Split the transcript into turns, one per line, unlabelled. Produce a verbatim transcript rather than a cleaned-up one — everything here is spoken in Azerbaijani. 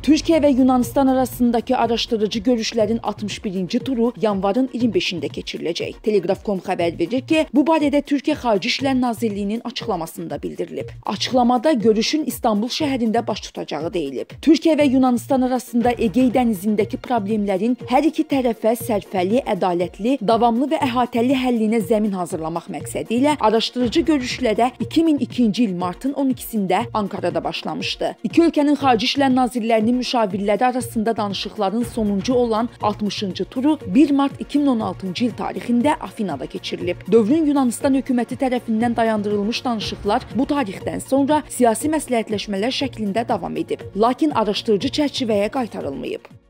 Türkiye ve Yunanistan arasındaki araşdırıcı görüşlərin altmış birinci turu yanvarın iyirmi beşində keçiriləcək. Telegraf nöqtə com xəbər verir ki, bu barədə Türkiyə Xarici İşlər Nazirliyinin açıqlamasında bildirilib. Açıqlamada görüşün İstanbul şəhərində baş tutacağı deyilib. Türkiyə və Yunanistan arasında Egey dənizindəki problemlərin hər iki tərəfə sərfəli, ədalətli, davamlı və əhatəli həllinə zəmin hazırlamaq məqsədi ilə araşdırıcı görüşlərə iki min ikinci il martın on ikisində Ankarada başlamışdı. İki ölkənin Xarici İşlər Nazirlərinin müşavirləri arasında danışıqların sonuncu olan altmışıncı turu bir mart iki min on altıncı il tarixində Afinada keçirilib. Dövrün Yunanistan hökuməti tərəfindən dayandırılmış danışıqlar bu tarixdən sonra siyasi məsləhətləşmələr şəklində davam edib, lakin araşdırıcı çərçivəyə qaytarılmayıb.